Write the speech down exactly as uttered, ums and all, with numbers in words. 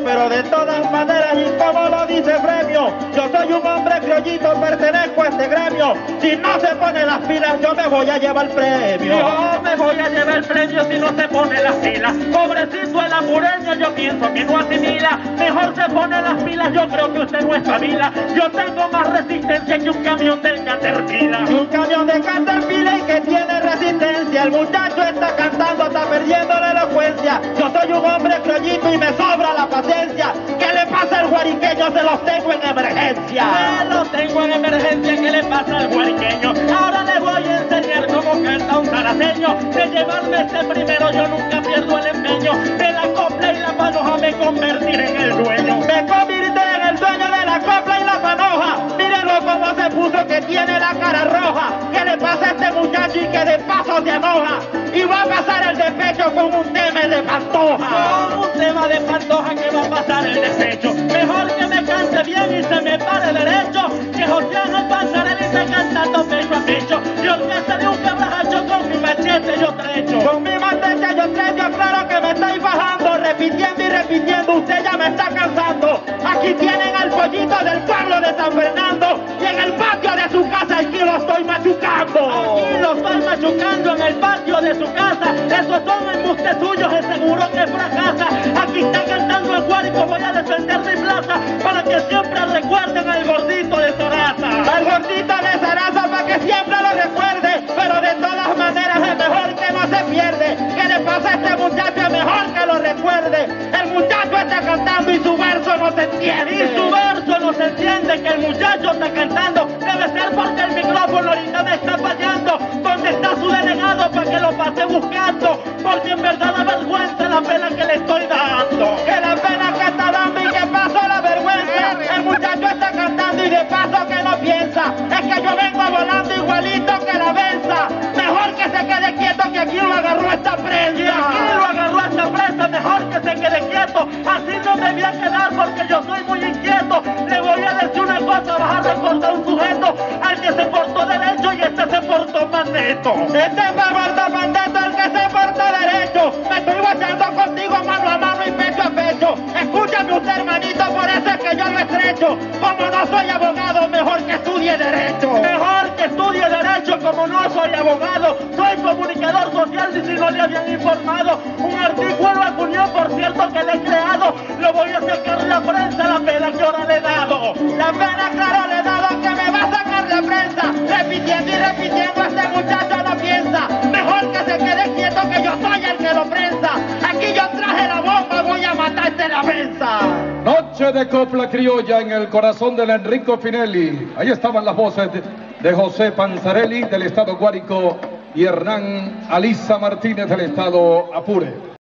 pero de todas maneras, y como lo dice Premio, yo soy un hombre criollito, pertenezco a este gremio. Si no se pone las pilas, yo me voy a llevar el premio. Yo me voy a llevar el premio si no se pone las pilas. Pobrecito el apureño, yo pienso que no asimila. Mejor se pone las pilas, yo creo que usted no espabila. Yo tengo más resistencia que un camión del Caterpillar. Un camión de Caterpillar y que tiene resistencia. El muchacho está cantando, está perdiendo la elocuencia. Yo soy un hombre criollito y me sobra la paciencia. ¿Qué le pasa al guariqueño? Se los tengo en emergencia. Se los tengo en emergencia, ¿qué le pasa al guariqueño? Ahora les voy a enseñar cómo canta un zaraceño. De llevarme este primero yo nunca pierdo el empeño. De la copla y la panoja me convertiré en el dueño. Me convertiré en el dueño de la copla y la panoja. Mírenlo cómo se puso, que tiene la cara roja. ¿Qué le pasa a este muchacho y que de paso se enoja? Y va a pasar el despecho con un tema de Pantoja. Con un tema de Pantoja que va a pasar el despecho. Mejor que me cante bien y se me pare derecho, que Josiano Panzarelli esté cantando pecho a pecho. Y orquesta de un quebrajacho con mi machete yo trecho. Con mi machete yo trecho, claro que me estáis bajando, repitiendo y repitiendo, usted ya me está cansando. Aquí tienen al pollito del pueblo de San Fernando, y en el patio de su casa aquí lo estoy machucando. Aquí lo estoy machucando en el patio de su casa. Esos son embustes suyos, es seguro que fracasa. Aquí está cantando el Guárico, voy a defender mi plaza, para que siempre recuerden al gordito de Zaraza. Al gordito de Zaraza, para que siempre lo recuerde, pero de todas maneras es mejor que no se pierde. ¿Qué le pasa a este muchacho? Es mejor que lo recuerde. El muchacho está cantando y su verso no se entiende. Y su verso no se entiende, que el muchacho está cantando. Debe ser porque el micrófono ahorita me está fallando. ¿Dónde está su delegado para que lo pase buscando? Porque en verdad da vergüenza la pena que le estoy dando. Que la pena que está dando y que pasó la vergüenza. El muchacho está cantando y de paso que no piensa. Es que yo vengo volando igualito que la benza. Mejor que se quede quieto, que aquí lo agarró esta prensa. Y aquí lo agarró esta prensa, mejor que se quede quieto. Así no me voy a quedar porque yo soy muy inquieto. Le voy a decir una cosa, vas a recordar un sujeto al que se portó derecho y este se portó mandeto. Este se portó mandeto, el que se portó derecho. Me estoy guachando contigo mano a mano y pecho a pecho. Escúchame usted, hermanito, por eso es que yo lo estrecho. Como no soy abogado, mejor que estudie derecho. Mejor que estudie derecho, como no soy abogado. Soy comunicador social, y si no le habían informado. Un artículo acuñó, por cierto, que le he creado. Lo voy a sacar la prensa, la pena que ahora le he dado. La pena, claro, le he dado, que me va a sacar la prensa. Repitiendo y repitiendo, este muchacho no piensa. Mejor que se quede quieto, que yo soy el que lo prensa. Aquí yo traje la bomba, voy a matarte la prensa. Noche de copla criolla en el corazón del Enrico Finelli. Ahí estaban las voces de, de José Panzarelli del estado Guárico y Hernán Aliza Martínez del estado Apure.